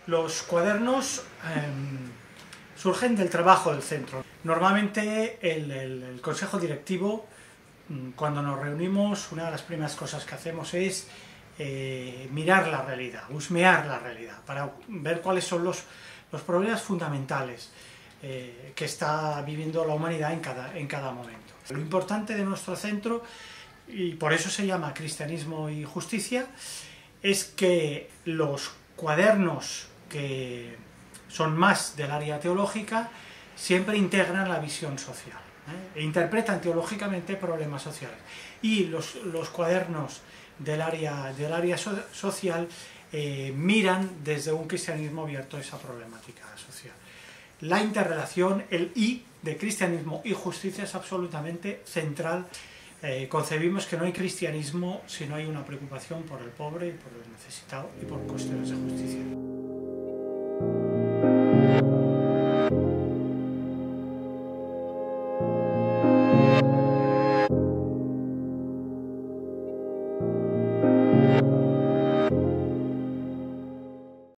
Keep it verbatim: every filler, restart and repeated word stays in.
Los cuadernos eh, surgen del trabajo del centro. Normalmente el, el, el consejo directivo, cuando nos reunimos, una de las primeras cosas que hacemos es eh, mirar la realidad, husmear la realidad, para ver cuáles son los, los problemas fundamentales eh, que está viviendo la humanidad en cada, en cada momento. Lo importante de nuestro centro, y por eso se llama Cristianismo y Justicia, es que los cuadernos que son más del área teológica siempre integran la visión social, ¿eh? e interpretan teológicamente problemas sociales. Y los, los cuadernos del área, del área so, social eh, miran desde un cristianismo abierto a esa problemática social. La interrelación, el I de cristianismo y justicia es absolutamente central. Eh, concebimos que no hay cristianismo si no hay una preocupación por el pobre y por el necesitado y por cuestiones de justicia.